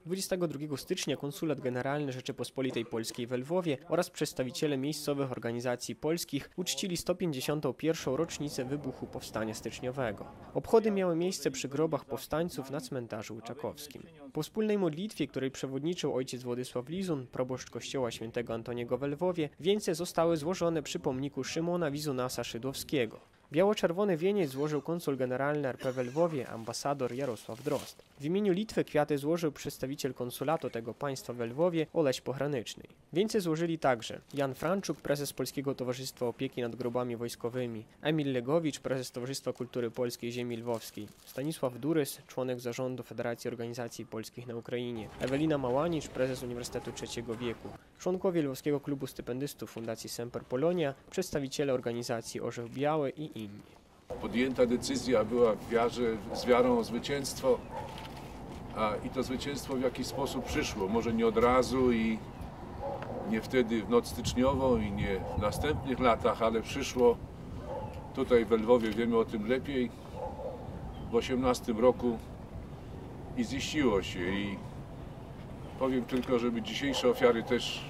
22 stycznia konsulat generalny Rzeczypospolitej Polskiej we Lwowie oraz przedstawiciele miejscowych organizacji polskich uczcili 151. rocznicę wybuchu Powstania Styczniowego. Obchody miały miejsce przy grobach powstańców na cmentarzu łyczakowskim. Po wspólnej modlitwie, której przewodniczył ojciec Władysław Lizun, proboszcz kościoła św. Antoniego we Lwowie, wieńce zostały złożone przy pomniku Szymona Wizunasa Szydłowskiego. Biało-czerwony wieniec złożył konsul generalny RP we Lwowie, ambasador Jarosław Drozd. W imieniu Litwy kwiaty złożył przedstawiciel konsulatu tego państwa we Lwowie, Oleś Pograniczny. Wieńce złożyli także Jan Franczuk, prezes Polskiego Towarzystwa Opieki nad Grobami Wojskowymi, Emil Legowicz, prezes Towarzystwa Kultury Polskiej Ziemi Lwowskiej, Stanisław Durys, członek zarządu Federacji Organizacji Polskich na Ukrainie, Ewelina Małanicz, prezes Uniwersytetu Trzeciego Wieku, członkowie Lwowskiego Klubu Stypendystów Fundacji Semper Polonia, przedstawiciele organizacji Orzeł Biały i inni. Podjęta decyzja była z wiarą o zwycięstwo, i to zwycięstwo w jakiś sposób przyszło. Może nie od razu i nie wtedy w noc styczniową i nie w następnych latach, ale przyszło. Tutaj w Lwowie wiemy o tym lepiej. W 18 roku i ziściło się. I powiem tylko, żeby dzisiejsze ofiary też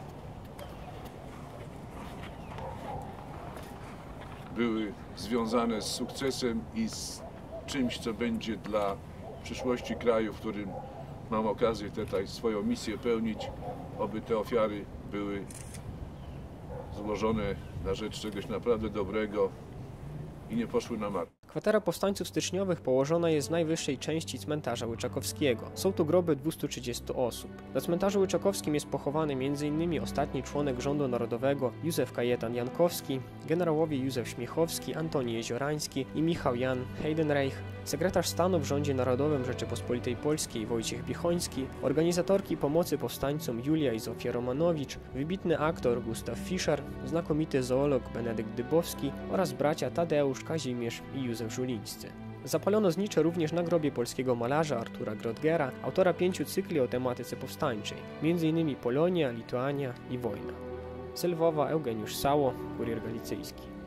były związane z sukcesem i z czymś, co będzie dla przyszłości kraju, w którym mam okazję tutaj swoją misję pełnić, oby te ofiary były złożone na rzecz czegoś naprawdę dobrego i nie poszły na marne. Kwatera powstańców styczniowych położona jest w najwyższej części cmentarza łyczakowskiego. Są tu groby 230 osób. Na cmentarzu łyczakowskim jest pochowany m.in. ostatni członek rządu narodowego Józef Kajetan Jankowski, generałowie Józef Śmiechowski, Antoni Jeziorański i Michał Jan Heidenreich, sekretarz stanu w rządzie narodowym Rzeczypospolitej Polskiej Wojciech Bichoński, organizatorki pomocy powstańcom Julia i Zofia Romanowicz, wybitny aktor Gustaw Fischer, znakomity zoolog Benedykt Dybowski oraz bracia Tadeusz, Kazimierz i Józef Żulińscy. Zapalono znicze również na grobie polskiego malarza Artura Grodgera, autora 5 cykli o tematyce powstańczej, m.in. Polonia, Lituania i wojna. Z Lwowa Eugeniusz Sało, Kurier Galicyjski.